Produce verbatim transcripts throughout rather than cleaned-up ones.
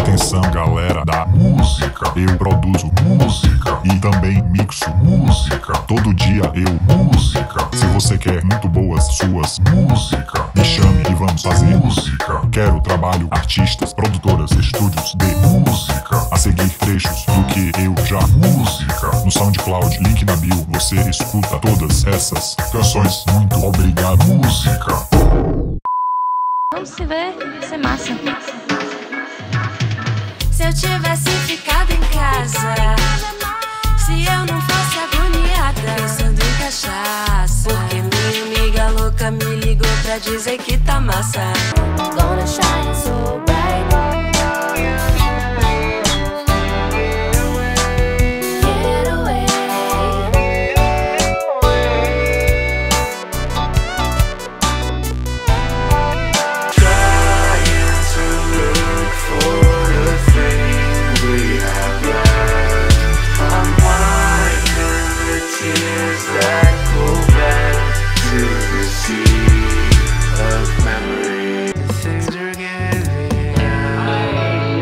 Atenção, galera da música, eu produzo música e também mixo música. Todo dia eu música. Se você quer muito boas suas música, me chame e vamos fazer música. Quero trabalho, artistas, produtoras, estúdios de música. A seguir trechos do que eu já música. No SoundCloud, link na bio, você escuta todas essas canções. Muito obrigado, música. Vamos se ver, vai ser massa. Se eu tivesse ficado em casa, se eu não fosse agoniada pensando em cachaça, porque minha amiga louca me ligou pra dizer que tá massa. Gonna shine so bright. Get away. Trying to look for the thing we have left. I'm wiping the tears that go back to the sea of memory. The things are getting out.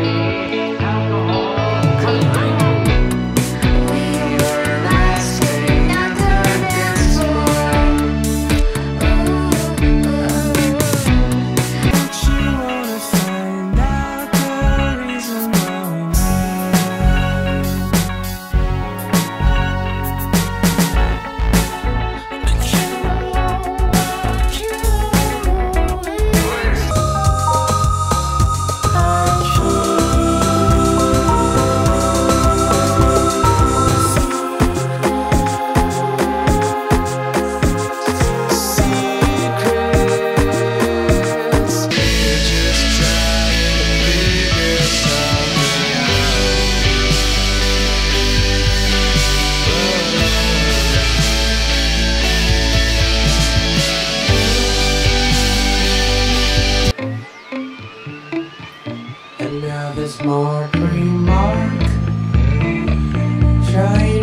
We were resting at the dance floor. Don't you wanna find out the reason why we and now this Mark remark trying